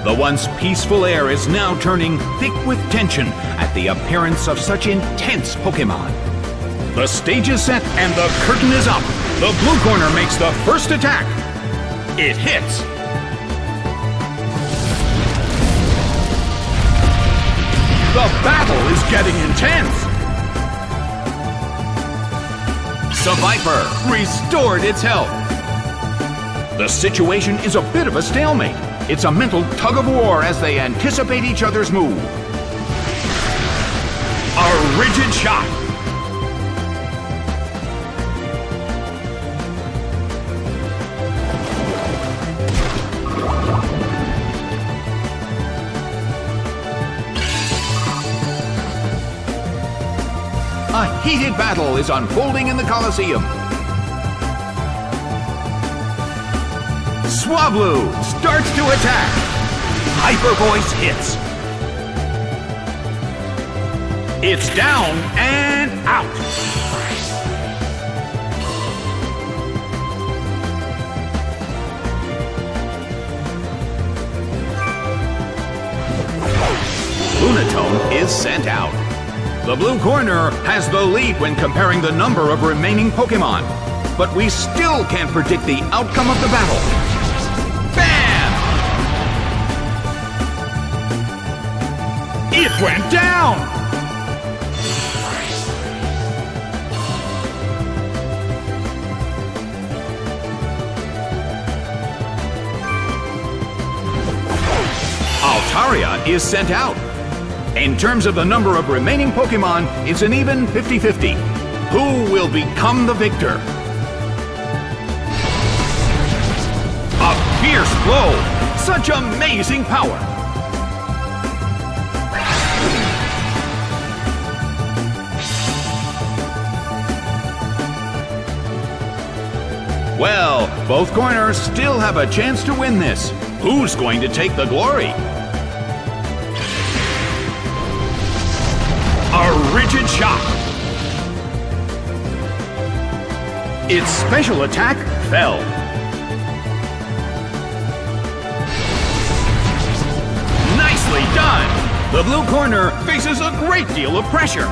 The once peaceful air is now turning thick with tension at the appearance of such intense Pokémon. The stage is set and the curtain is up. The blue corner makes the first attack. It hits. The battle is getting intense. Seviper restored its health. The situation is a bit of a stalemate. It's a mental tug-of-war as they anticipate each other's move. A rigid shot. A heated battle is unfolding in the Colosseum. Swablu starts to attack. Hyper Voice hits. It's down and out. Lunatone is sent out. The blue corner has the lead when comparing the number of remaining Pokémon, but we still can't predict the outcome of the battle. Bam! It went down! Altaria is sent out. In terms of the number of remaining Pokémon, it's an even 50-50. Who will become the victor? A fierce blow! Such amazing power! Well, both corners still have a chance to win this. Who's going to take the glory? A rigid shot. Its special attack fell. Nicely done! The blue corner faces a great deal of pressure.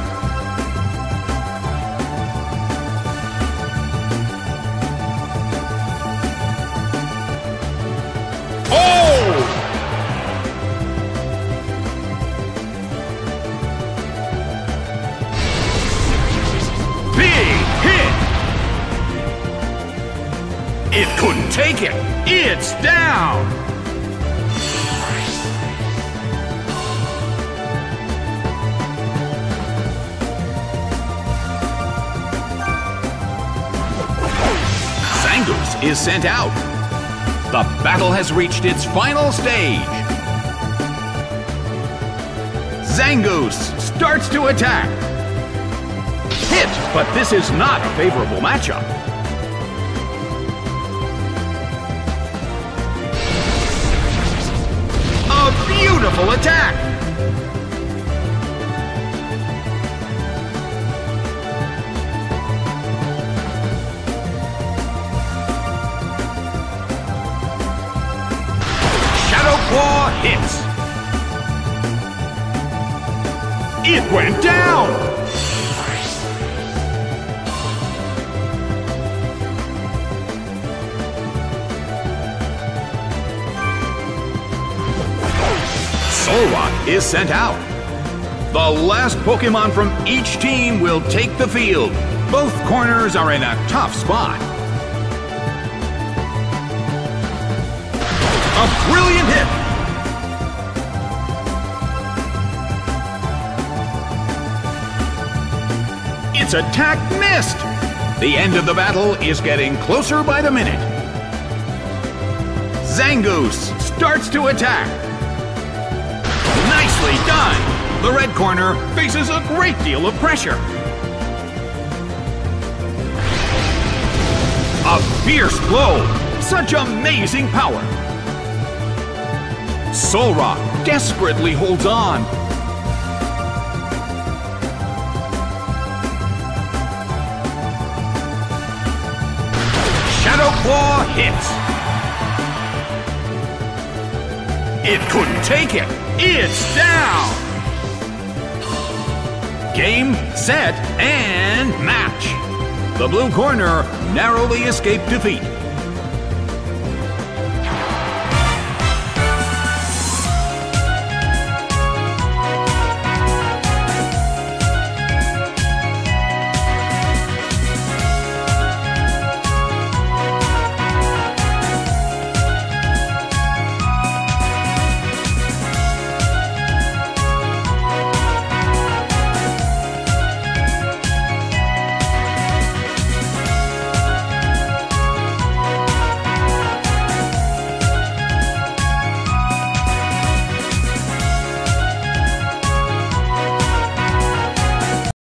It couldn't take it! It's down! Zangoose is sent out. The battle has reached its final stage. Zangoose starts to attack. Hit, but this is not a favorable matchup. Beautiful attack! Shadow Claw hits. It went down! Solrock is sent out. The last Pokémon from each team will take the field. Both corners are in a tough spot. A brilliant hit! Its attack missed! The end of the battle is getting closer by the minute. Zangoose starts to attack. Nicely done! The red corner faces a great deal of pressure. A fierce blow! Such amazing power! Solrock desperately holds on. Shadow Claw hits. It couldn't take it. It's down. Game, set, and match. The blue corner narrowly escaped defeat.